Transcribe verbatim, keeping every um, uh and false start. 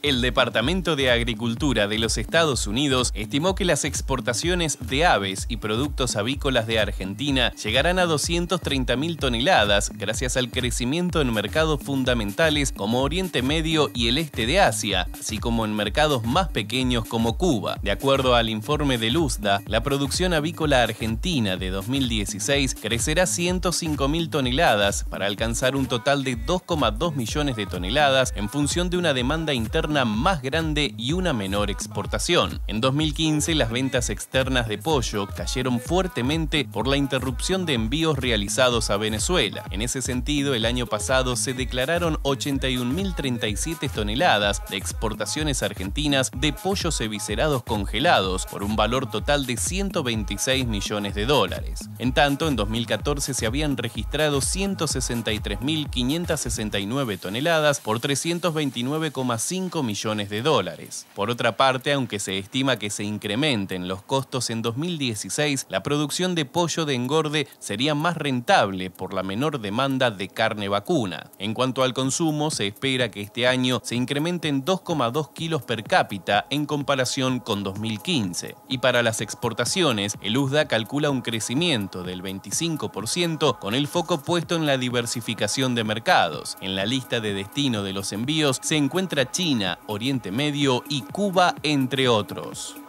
El Departamento de Agricultura de los Estados Unidos estimó que las exportaciones de aves y productos avícolas de Argentina llegarán a doscientas treinta mil toneladas gracias al crecimiento en mercados fundamentales como Oriente Medio y el este de Asia, así como en mercados más pequeños como Cuba. De acuerdo al informe del U S D A, la producción avícola argentina de dos mil dieciséis crecerá ciento cinco mil toneladas para alcanzar un total de dos coma dos millones de toneladas en función de una demanda interna más grande y una menor exportación. En dos mil quince, las ventas externas de pollo cayeron fuertemente por la interrupción de envíos realizados a Venezuela. En ese sentido, el año pasado se declararon ochenta y un mil treinta y siete toneladas de exportaciones argentinas de pollos eviscerados congelados por un valor total de ciento veintiséis millones de dólares. En tanto, en dos mil catorce se habían registrado ciento sesenta y tres mil quinientas sesenta y nueve toneladas por trescientos veintinueve coma cinco millones de dólares. Por otra parte, aunque se estima que se incrementen los costos en dos mil dieciséis, la producción de pollo de engorde sería más rentable por la menor demanda de carne vacuna. En cuanto al consumo, se espera que este año se incrementen dos coma dos kilos per cápita en comparación con dos mil quince. Y para las exportaciones, el U S D A calcula un crecimiento del veinticinco por ciento con el foco puesto en la diversificación de mercados. En la lista de destino de los envíos se encuentra China, Oriente Medio y Cuba, entre otros.